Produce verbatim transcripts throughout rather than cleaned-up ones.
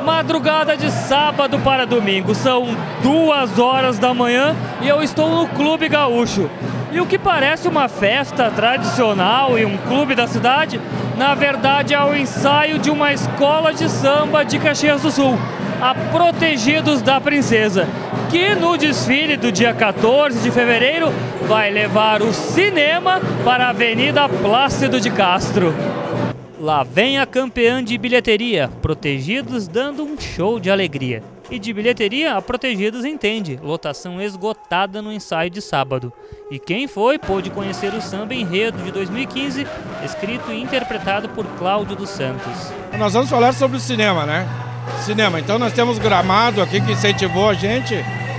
Madrugada de sábado para domingo, são duas horas da manhã e eu estou no Clube Gaúcho. E o que parece uma festa tradicional e um clube da cidade, na verdade é o ensaio de uma escola de samba de Caxias do Sul, a Protegidos da Princesa, que no desfile do dia quatorze de fevereiro vai levar o cinema para a Avenida Plácido de Castro. Lá vem a campeã de bilheteria, Protegidos dando um show de alegria. E de bilheteria, a Protegidos entende, lotação esgotada no ensaio de sábado. E quem foi pôde conhecer o Samba Enredo de dois mil e quinze, escrito e interpretado por Cláudio dos Santos. Nós vamos falar sobre o cinema, né? Cinema, então nós temos Gramado aqui que incentivou a gente.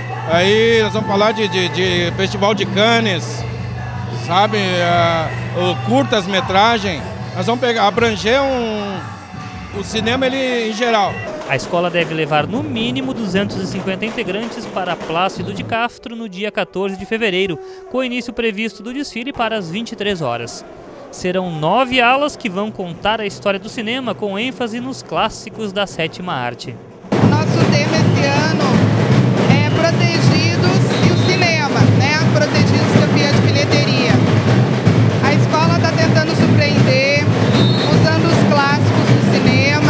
Aí nós vamos falar de, de, de Festival de Cannes, sabe? Uh, curtas-metragem. Nós vamos pegar, abranger um, o cinema ele, em geral. A escola deve levar no mínimo duzentos e cinquenta integrantes para Plácido de Castro no dia quatorze de fevereiro, com o início previsto do desfile para as vinte e três horas. Serão nove alas que vão contar a história do cinema com ênfase nos clássicos da sétima arte. Nosso tema esse ano é Protegidos e o cinema, né? Protegidos campeã de bilheteria. A escola está tentando surpreender, usando os clássicos do cinema,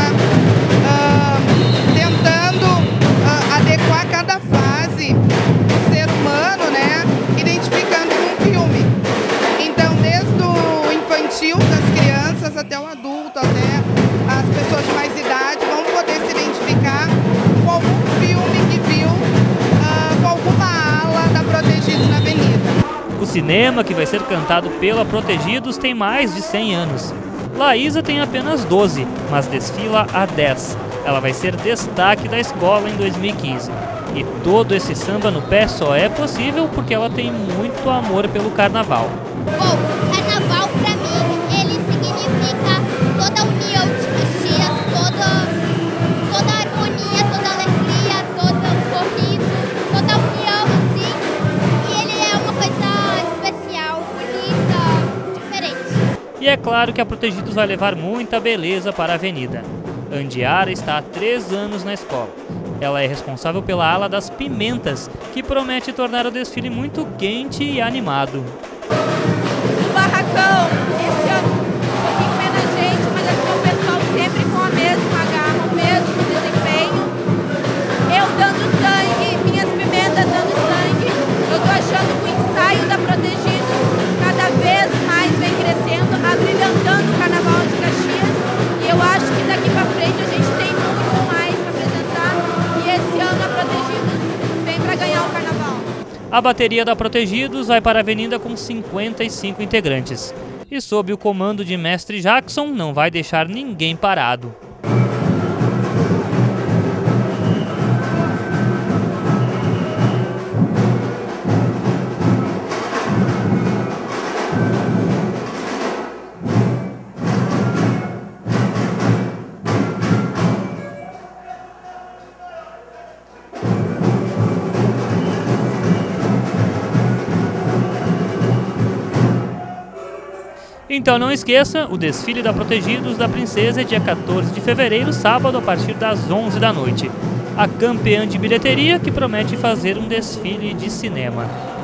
uh, tentando uh, adequar cada fase do ser humano, né? Identificando um filme. Então, desde o infantil das crianças até o adulto, até as pessoas de mais idade, vão poder se identificar com algum filme que viu uh, com alguma ala da Protegidos na Avenida. O cinema, que vai ser cantado pela Protegidos, tem mais de cem anos. Laísa tem apenas doze, mas desfila há dez. Ela vai ser destaque da escola em dois mil e quinze. E todo esse samba no pé só é possível porque ela tem muito amor pelo carnaval. Bom, carnaval pra mim, ele significa toda a união de Caxias, toda, toda a harmonia, toda a alegria, todo o sorriso, toda a união, assim. E ele é uma coisa especial, bonita, diferente. E é claro que a Protegidos vai levar muita beleza para a avenida. Andiara está há três anos na escola. Ela é responsável pela ala das pimentas, que promete tornar o desfile muito quente e animado. O barracão, esse ano um pouquinho menos gente, mas assim o pessoal sempre com a mesma garra, o mesmo desempenho. Eu dando sangue, minhas pimentas dando sangue. Eu tô achando que o ensaio da Protegidos cada vez mais vem crescendo, abrilhantando o carnaval de Caxias. E eu acho que daqui pra frente a gente tem muito mais para apresentar. E esse ano a Protegidos vem para ganhar o carnaval. A bateria da Protegidos vai para a avenida com cinquenta e cinco integrantes. E sob o comando de Mestre Jackson, não vai deixar ninguém parado. Então não esqueça, o desfile da Protegidos da Princesa é dia quatorze de fevereiro, sábado, a partir das onze da noite. A campeã de bilheteria que promete fazer um desfile de cinema.